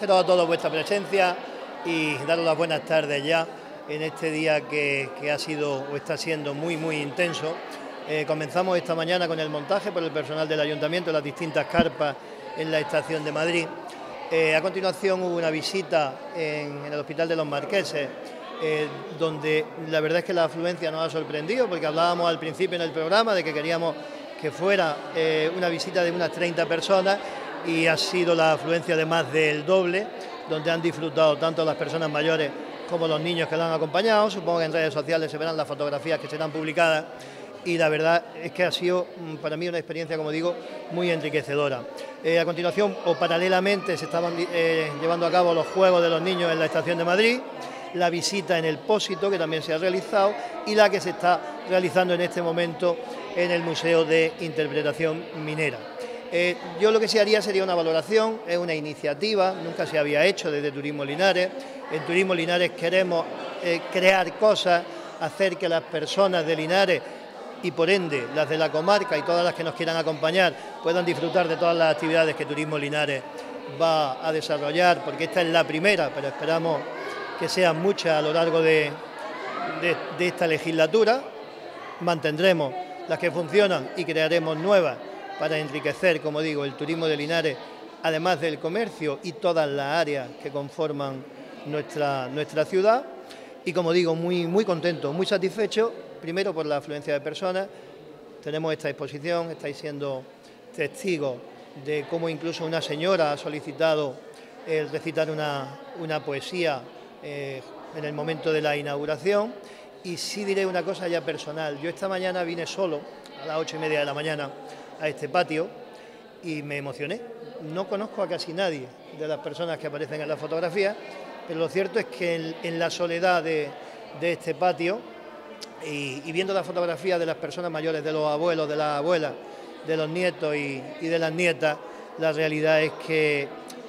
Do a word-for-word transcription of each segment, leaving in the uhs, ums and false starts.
agradeceros a todos vuestra presencia y daros las buenas tardes ya en este día que, que ha sido o está siendo muy muy intenso. Eh, comenzamos esta mañana con el montaje por el personal del Ayuntamiento, las distintas carpas en la estación de Madrid. Eh, a continuación hubo una visita en, en el Hospital de los Marqueses, eh, donde la verdad es que la afluencia nos ha sorprendido, porque hablábamos al principio en el programa de que queríamos que fuera eh, una visita de unas treinta personas y ha sido la afluencia de más del doble, donde han disfrutado tanto las personas mayores como los niños que lo han acompañado. Supongo que en redes sociales se verán las fotografías que serán publicadas y la verdad es que ha sido para mí una experiencia, como digo, muy enriquecedora. Eh, a continuación o paralelamente se estaban eh, llevando a cabo los Juegos de los Niños en la Estación de Madrid, la visita en el Pósito, que también se ha realizado, y la que se está realizando en este momento en el Museo de Interpretación Minera. Eh, yo lo que sí haría sería una valoración, es una iniciativa, nunca se había hecho desde Turismo Linares. En Turismo Linares queremos eh, crear cosas, hacer que las personas de Linares y por ende las de la comarca y todas las que nos quieran acompañar puedan disfrutar de todas las actividades que Turismo Linares va a desarrollar, porque esta es la primera, pero esperamos que sean muchas a lo largo de, de, de esta legislatura. Mantendremos las que funcionan y crearemos nuevas para enriquecer, como digo, el turismo de Linares, además del comercio y todas las áreas que conforman nuestra, nuestra ciudad. Y como digo, muy, muy contento, muy satisfecho, primero por la afluencia de personas. Tenemos esta exposición, estáis siendo testigos de cómo incluso una señora ha solicitado el recitar una, una poesía eh, en el momento de la inauguración. Y sí diré una cosa ya personal, yo esta mañana vine solo, a las ocho y media de la mañana, a este patio y me emocioné. No conozco a casi nadie de las personas que aparecen en la fotografía, pero lo cierto es que en, en la soledad de, de este patio y, y viendo las fotografías de las personas mayores, de los abuelos, de las abuelas, de los nietos y, y de las nietas, la realidad es que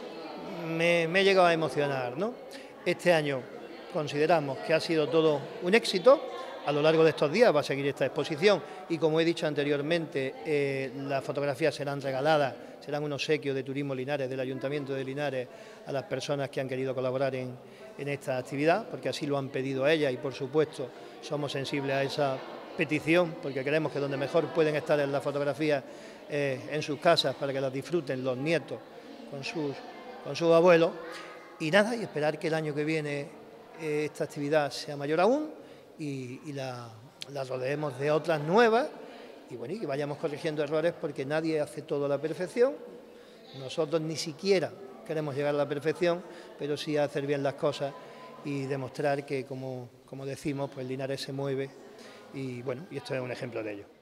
me, me he llegado a emocionar, ¿no? Este año consideramos que ha sido todo un éxito. A lo largo de estos días va a seguir esta exposición y, como he dicho anteriormente, eh, las fotografías serán regaladas, serán un obsequio de Turismo Linares, del Ayuntamiento de Linares, a las personas que han querido colaborar en, en esta actividad, porque así lo han pedido ellas y, por supuesto, somos sensibles a esa petición, porque creemos que donde mejor pueden estar en las fotografías eh, en sus casas para que las disfruten los nietos con sus, con sus abuelos. Y nada, y esperar que el año que viene eh, esta actividad sea mayor aún, y, y la, la rodeemos de otras nuevas y bueno, y que vayamos corrigiendo errores, porque nadie hace todo a la perfección. Nosotros ni siquiera queremos llegar a la perfección, pero sí a hacer bien las cosas y demostrar que, como, como decimos, pues Linares se mueve y bueno, y esto es un ejemplo de ello.